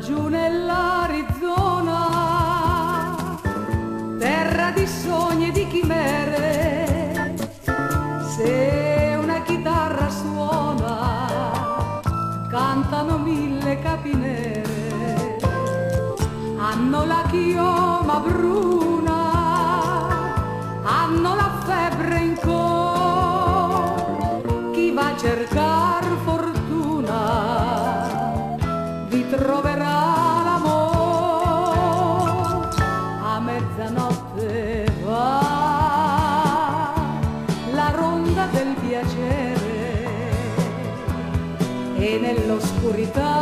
laggiù nell'Arizona, terra di sogni e di chimere. Se una chitarra suona, cantano mille capinere, hanno la chioma bruna, hanno la febbre in cor. Chi va a cercar fortuna vi troverà l'amor. A mezzanotte va la ronda del piacere e nell'oscurità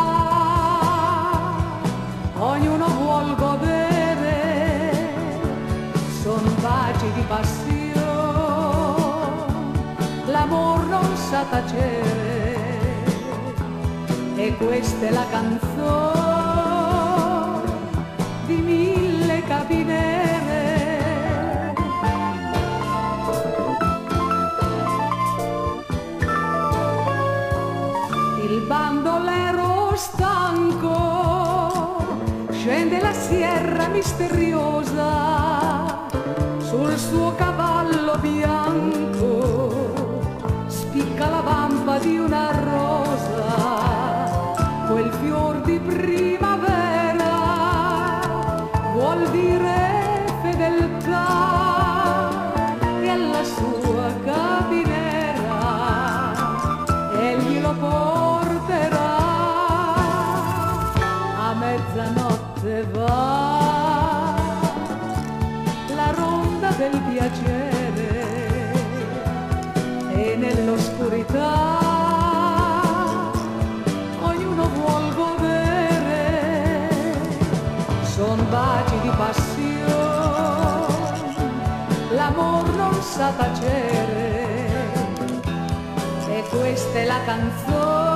ognuno vuol godere. Son baci di passione, l'amor non sa tacere, e questa è la canzone di mille capinere. Il bandolero stanco scende la sierra misteriosa, sul suo cavallo bianco spicca la vampa di una rosa. Quel fior di primavera vuol dire fedeltà, e alla sua capinera egli lo porterà. A mezzanotte va la ronda del piacere e nell'oscurità ognuno vuol godere. Son baci di passione, l'amor non sa tacere, e questa è la canzone